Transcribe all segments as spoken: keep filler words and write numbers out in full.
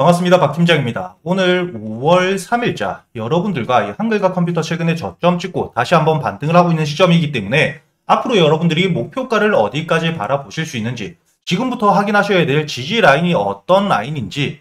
반갑습니다. 박 팀장입니다. 오늘 오월 삼일자 여러분들과 이 한글과 컴퓨터 최근에 저점 찍고 다시 한번 반등을 하고 있는 시점이기 때문에 앞으로 여러분들이 목표가를 어디까지 바라보실 수 있는지, 지금부터 확인하셔야 될 지지 라인이 어떤 라인인지,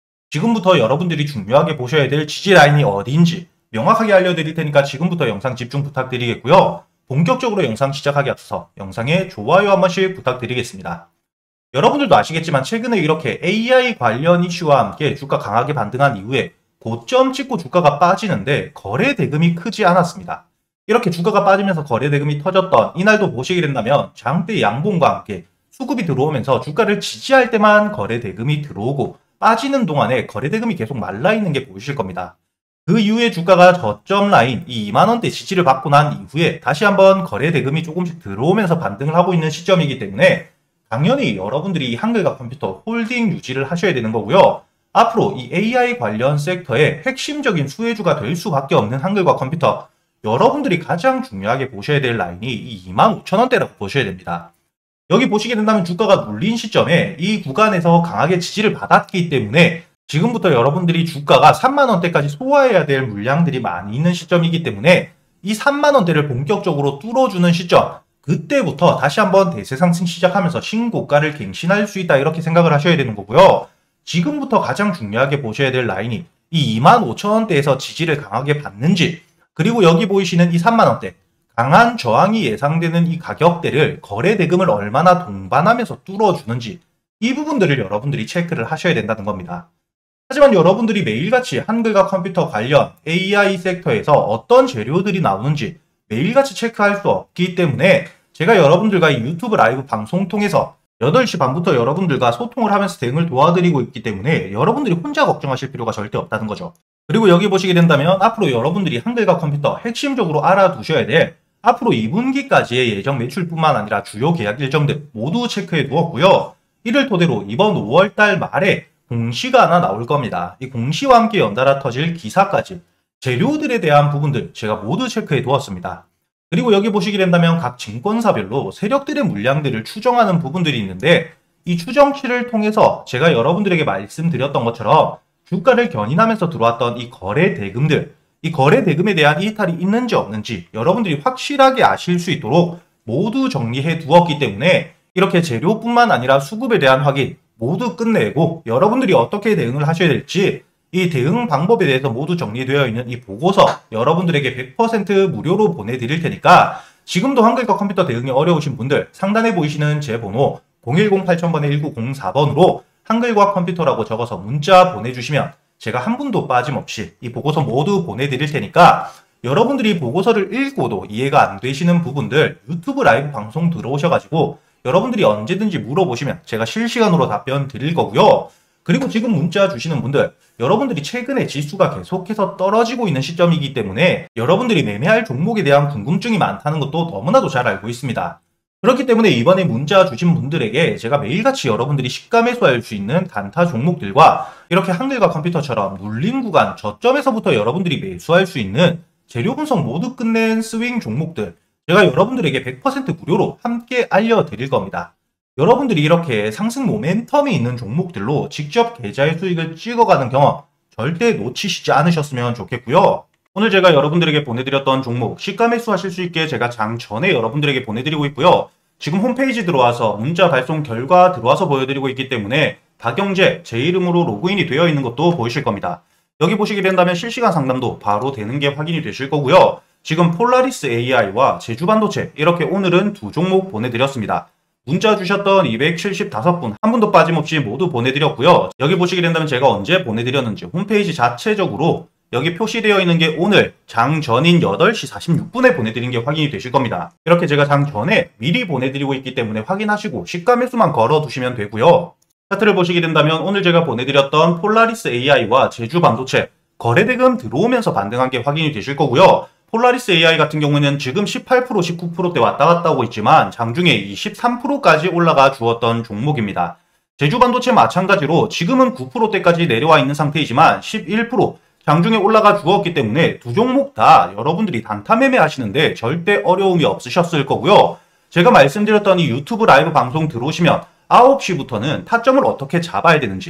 지금부터 여러분들이 중요하게 보셔야 될 지지 라인이 어디인지 명확하게 알려드릴 테니까 지금부터 영상 집중 부탁드리겠고요. 본격적으로 영상 시작하기 앞서 영상에 좋아요 한 번씩 부탁드리겠습니다. 여러분들도 아시겠지만 최근에 이렇게 에이아이 관련 이슈와 함께 주가 강하게 반등한 이후에 고점 찍고 주가가 빠지는데 거래 대금이 크지 않았습니다. 이렇게 주가가 빠지면서 거래 대금이 터졌던 이날도 보시게 된다면 장대 양봉과 함께 수급이 들어오면서 주가를 지지할 때만 거래 대금이 들어오고 빠지는 동안에 거래 대금이 계속 말라있는 게 보이실 겁니다. 그 이후에 주가가 저점 라인 이 이만 원대 지지를 받고 난 이후에 다시 한번 거래 대금이 조금씩 들어오면서 반등을 하고 있는 시점이기 때문에 당연히 여러분들이 한글과 컴퓨터 홀딩 유지를 하셔야 되는 거고요. 앞으로 이 에이아이 관련 섹터의 핵심적인 수혜주가 될 수밖에 없는 한글과 컴퓨터, 여러분들이 가장 중요하게 보셔야 될 라인이 이 이만 오천 원대라고 보셔야 됩니다. 여기 보시게 된다면 주가가 눌린 시점에 이 구간에서 강하게 지지를 받았기 때문에 지금부터 여러분들이 주가가 삼만 원대까지 소화해야 될 물량들이 많이 있는 시점이기 때문에 이 삼만 원대를 본격적으로 뚫어주는 시점, 그때부터 다시 한번 대세 상승 시작하면서 신고가를 갱신할 수 있다, 이렇게 생각을 하셔야 되는 거고요. 지금부터 가장 중요하게 보셔야 될 라인이 이 이만 오천 원대에서 지지를 강하게 받는지, 그리고 여기 보이시는 이 삼만 원대 강한 저항이 예상되는 이 가격대를 거래 대금을 얼마나 동반하면서 뚫어주는지, 이 부분들을 여러분들이 체크를 하셔야 된다는 겁니다. 하지만 여러분들이 매일같이 한글과 컴퓨터 관련 에이아이 섹터에서 어떤 재료들이 나오는지 매일같이 체크할 수 없기 때문에 제가 여러분들과 이 유튜브 라이브 방송 통해서 여덟 시 반부터 여러분들과 소통을 하면서 대응을 도와드리고 있기 때문에 여러분들이 혼자 걱정하실 필요가 절대 없다는 거죠. 그리고 여기 보시게 된다면 앞으로 여러분들이 한글과 컴퓨터 핵심적으로 알아두셔야 될 앞으로 이 분기까지의 예정 매출뿐만 아니라 주요 계약 일정들 모두 체크해 두었고요. 이를 토대로 이번 오월달 말에 공시가 하나 나올 겁니다. 이 공시와 함께 연달아 터질 기사까지 재료들에 대한 부분들 제가 모두 체크해 두었습니다. 그리고 여기 보시게 된다면 각 증권사별로 세력들의 물량들을 추정하는 부분들이 있는데 이 추정치를 통해서 제가 여러분들에게 말씀드렸던 것처럼 주가를 견인하면서 들어왔던 이 거래 대금들, 이 거래 대금에 대한 이탈이 있는지 없는지 여러분들이 확실하게 아실 수 있도록 모두 정리해 두었기 때문에 이렇게 재료뿐만 아니라 수급에 대한 확인 모두 끝내고 여러분들이 어떻게 대응을 하셔야 될지 이 대응 방법에 대해서 모두 정리되어 있는 이 보고서 여러분들에게 백 퍼센트 무료로 보내드릴 테니까 지금도 한글과 컴퓨터 대응이 어려우신 분들 상단에 보이시는 제 번호 공일공 팔천 번에 일구공사 번으로 한글과 컴퓨터라고 적어서 문자 보내주시면 제가 한 분도 빠짐없이 이 보고서 모두 보내드릴 테니까 여러분들이 보고서를 읽고도 이해가 안 되시는 부분들 유튜브 라이브 방송 들어오셔가지고 여러분들이 언제든지 물어보시면 제가 실시간으로 답변 드릴 거고요. 그리고 지금 문자 주시는 분들, 여러분들이 최근에 지수가 계속해서 떨어지고 있는 시점이기 때문에 여러분들이 매매할 종목에 대한 궁금증이 많다는 것도 너무나도 잘 알고 있습니다. 그렇기 때문에 이번에 문자 주신 분들에게 제가 매일같이 여러분들이 시가 매수할 수 있는 단타 종목들과 이렇게 한글과 컴퓨터처럼 눌린 구간 저점에서부터 여러분들이 매수할 수 있는 재료 분석 모두 끝낸 스윙 종목들 제가 여러분들에게 백 퍼센트 무료로 함께 알려드릴 겁니다. 여러분들이 이렇게 상승 모멘텀이 있는 종목들로 직접 계좌의 수익을 찍어가는 경험 절대 놓치시지 않으셨으면 좋겠고요. 오늘 제가 여러분들에게 보내드렸던 종목 시가 매수하실 수 있게 제가 장 전에 여러분들에게 보내드리고 있고요. 지금 홈페이지 들어와서 문자 발송 결과 들어와서 보여드리고 있기 때문에 박영재 제 이름으로 로그인이 되어 있는 것도 보이실 겁니다. 여기 보시게 된다면 실시간 상담도 바로 되는 게 확인이 되실 거고요. 지금 폴라리스 에이아이와 제주반도체 이렇게 오늘은 두 종목 보내드렸습니다. 문자 주셨던 이백칠십오 분 한 분도 빠짐없이 모두 보내드렸고요. 여기 보시게 된다면 제가 언제 보내드렸는지 홈페이지 자체적으로 여기 표시되어 있는 게 오늘 장 전인 여덟 시 사십육 분에 보내드린 게 확인이 되실 겁니다. 이렇게 제가 장 전에 미리 보내드리고 있기 때문에 확인하시고 시가 매수만 걸어두시면 되고요. 차트를 보시게 된다면 오늘 제가 보내드렸던 폴라리스 에이아이와 제주반도체 거래대금 들어오면서 반등한 게 확인이 되실 거고요. 폴라리스 에이아이 같은 경우는 지금 십팔 퍼센트, 십구 퍼센트대 왔다 갔다 하고 있지만 장중에 이십삼 퍼센트까지 올라가 주었던 종목입니다. 제주반도체 마찬가지로 지금은 구 퍼센트대까지 내려와 있는 상태이지만 십일 퍼센트 장중에 올라가 주었기 때문에 두 종목 다 여러분들이 단타 매매 하시는데 절대 어려움이 없으셨을 거고요. 제가 말씀드렸던 이 유튜브 라이브 방송 들어오시면 아홉 시부터는 타점을 어떻게 잡아야 되는지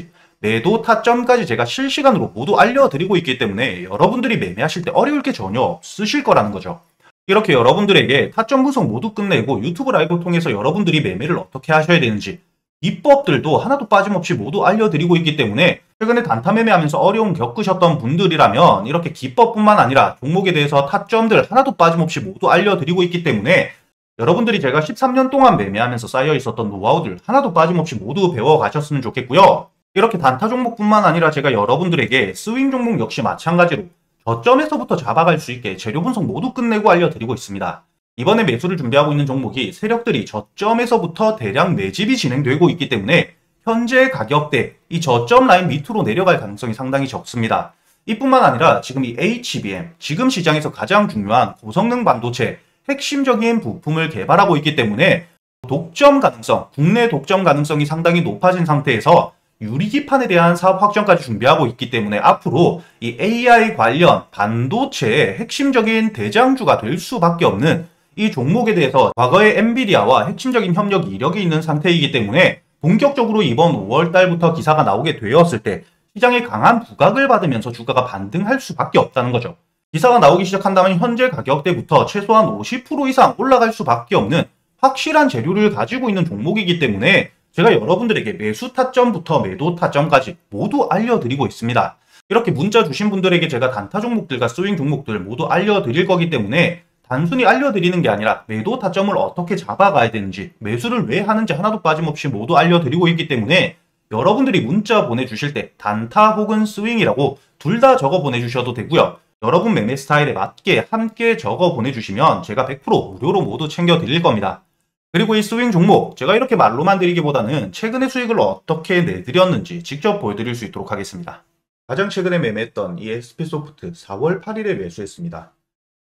매도 타점까지 제가 실시간으로 모두 알려드리고 있기 때문에 여러분들이 매매하실 때 어려울 게 전혀 없으실 거라는 거죠. 이렇게 여러분들에게 타점 분석 모두 끝내고 유튜브 라이브 통해서 여러분들이 매매를 어떻게 하셔야 되는지 비법들도 하나도 빠짐없이 모두 알려드리고 있기 때문에 최근에 단타 매매하면서 어려움 겪으셨던 분들이라면 이렇게 기법뿐만 아니라 종목에 대해서 타점들 하나도 빠짐없이 모두 알려드리고 있기 때문에 여러분들이 제가 십삼 년 동안 매매하면서 쌓여 있었던 노하우들 하나도 빠짐없이 모두 배워가셨으면 좋겠고요. 이렇게 단타 종목뿐만 아니라 제가 여러분들에게 스윙 종목 역시 마찬가지로 저점에서부터 잡아갈 수 있게 재료 분석 모두 끝내고 알려드리고 있습니다. 이번에 매수를 준비하고 있는 종목이 세력들이 저점에서부터 대량 매집이 진행되고 있기 때문에 현재 가격대 이 저점 라인 밑으로 내려갈 가능성이 상당히 적습니다. 이뿐만 아니라 지금 이 에이치비엠, 지금 시장에서 가장 중요한 고성능 반도체 핵심적인 부품을 개발하고 있기 때문에 독점 가능성, 국내 독점 가능성이 상당히 높아진 상태에서 유리기판에 대한 사업 확장까지 준비하고 있기 때문에 앞으로 이 에이아이 관련 반도체의 핵심적인 대장주가 될 수밖에 없는 이 종목에 대해서 과거에 엔비디아와 핵심적인 협력 이력이 있는 상태이기 때문에 본격적으로 이번 오월 달부터 기사가 나오게 되었을 때 시장에 강한 부각을 받으면서 주가가 반등할 수밖에 없다는 거죠. 기사가 나오기 시작한다면 현재 가격대부터 최소한 오십 퍼센트 이상 올라갈 수밖에 없는 확실한 재료를 가지고 있는 종목이기 때문에 제가 여러분들에게 매수 타점부터 매도 타점까지 모두 알려드리고 있습니다. 이렇게 문자 주신 분들에게 제가 단타 종목들과 스윙 종목들 모두 알려드릴 거기 때문에 단순히 알려드리는 게 아니라 매도 타점을 어떻게 잡아가야 되는지 매수를 왜 하는지 하나도 빠짐없이 모두 알려드리고 있기 때문에 여러분들이 문자 보내주실 때 단타 혹은 스윙이라고 둘 다 적어 보내주셔도 되고요. 여러분 매매 스타일에 맞게 함께 적어 보내주시면 제가 백 퍼센트 무료로 모두 챙겨드릴 겁니다. 그리고 이 스윙 종목 제가 이렇게 말로만 드리기보다는 최근의 수익을 어떻게 내드렸는지 직접 보여드릴 수 있도록 하겠습니다. 가장 최근에 매매했던 이 에스피소프트 사월 팔일에 매수했습니다.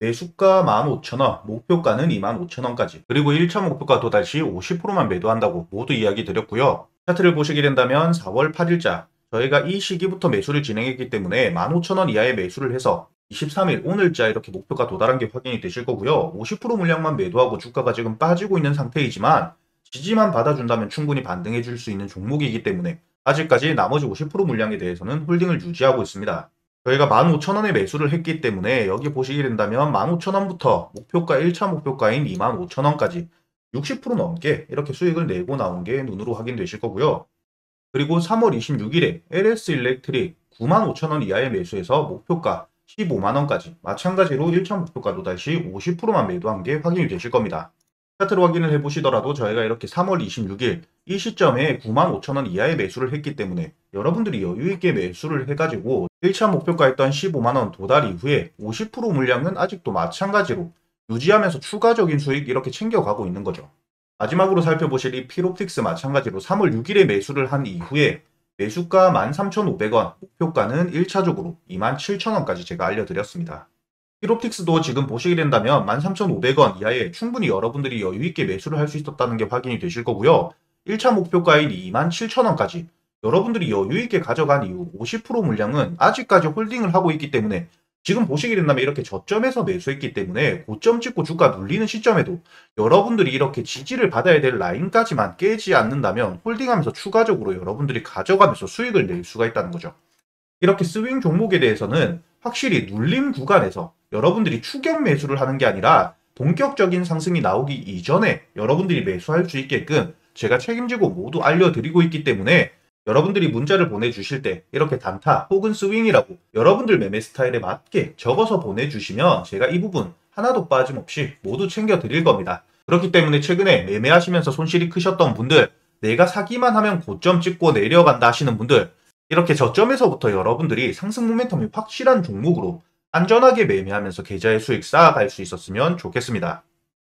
매수가 만 오천 원, 목표가는 이만 오천 원까지, 그리고 일 차 목표가 도달 시 오십 퍼센트만 매도한다고 모두 이야기 드렸고요. 차트를 보시게 된다면 사월 팔일자 저희가 이 시기부터 매수를 진행했기 때문에 만 오천 원 이하의 매수를 해서 이십삼일 오늘자 이렇게 목표가 도달한 게 확인이 되실 거고요. 오십 퍼센트 물량만 매도하고 주가가 지금 빠지고 있는 상태이지만 지지만 받아준다면 충분히 반등해 줄 수 있는 종목이기 때문에 아직까지 나머지 오십 퍼센트 물량에 대해서는 홀딩을 유지하고 있습니다. 저희가 만 오천 원에 매수를 했기 때문에 여기 보시게 된다면 만 오천 원부터 목표가 일 차 목표가인 이만 오천 원까지 육십 퍼센트 넘게 이렇게 수익을 내고 나온 게 눈으로 확인되실 거고요. 그리고 삼월 이십육일에 엘에스 일렉트릭 구만 오천 원 이하의 매수해서 목표가 십오만 원까지 마찬가지로 일 차 목표가 도달 시 오십 퍼센트만 매도한 게 확인이 되실 겁니다. 차트로 확인을 해보시더라도 저희가 이렇게 삼월 이십육일 이 시점에 구만 오천 원 이하의 매수를 했기 때문에 여러분들이 여유있게 매수를 해가지고 일 차 목표가였던 십오만 원 도달 이후에 오십 퍼센트 물량은 아직도 마찬가지로 유지하면서 추가적인 수익 이렇게 챙겨가고 있는 거죠. 마지막으로 살펴보실 이 필옵틱스 마찬가지로 삼월 육일에 매수를 한 이후에 매수가 만 삼천오백 원, 목표가는 일 차적으로 이만 칠천 원까지 제가 알려드렸습니다. 필옵틱스도 지금 보시게 된다면 만 삼천오백 원 이하에 충분히 여러분들이 여유있게 매수를 할 수 있었다는 게 확인이 되실 거고요. 일 차 목표가인 이만 칠천 원까지 여러분들이 여유있게 가져간 이후 오십 퍼센트 물량은 아직까지 홀딩을 하고 있기 때문에 지금 보시게 된다면 이렇게 저점에서 매수했기 때문에 고점 찍고 주가 눌리는 시점에도 여러분들이 이렇게 지지를 받아야 될 라인까지만 깨지 않는다면 홀딩하면서 추가적으로 여러분들이 가져가면서 수익을 낼 수가 있다는 거죠. 이렇게 스윙 종목에 대해서는 확실히 눌림 구간에서 여러분들이 추격 매수를 하는 게 아니라 본격적인 상승이 나오기 이전에 여러분들이 매수할 수 있게끔 제가 책임지고 모두 알려드리고 있기 때문에 여러분들이 문자를 보내주실 때 이렇게 단타 혹은 스윙이라고 여러분들 매매 스타일에 맞게 적어서 보내주시면 제가 이 부분 하나도 빠짐없이 모두 챙겨드릴 겁니다. 그렇기 때문에 최근에 매매하시면서 손실이 크셨던 분들, 내가 사기만 하면 고점 찍고 내려간다 하시는 분들, 이렇게 저점에서부터 여러분들이 상승 모멘텀이 확실한 종목으로 안전하게 매매하면서 계좌의 수익 쌓아갈 수 있었으면 좋겠습니다.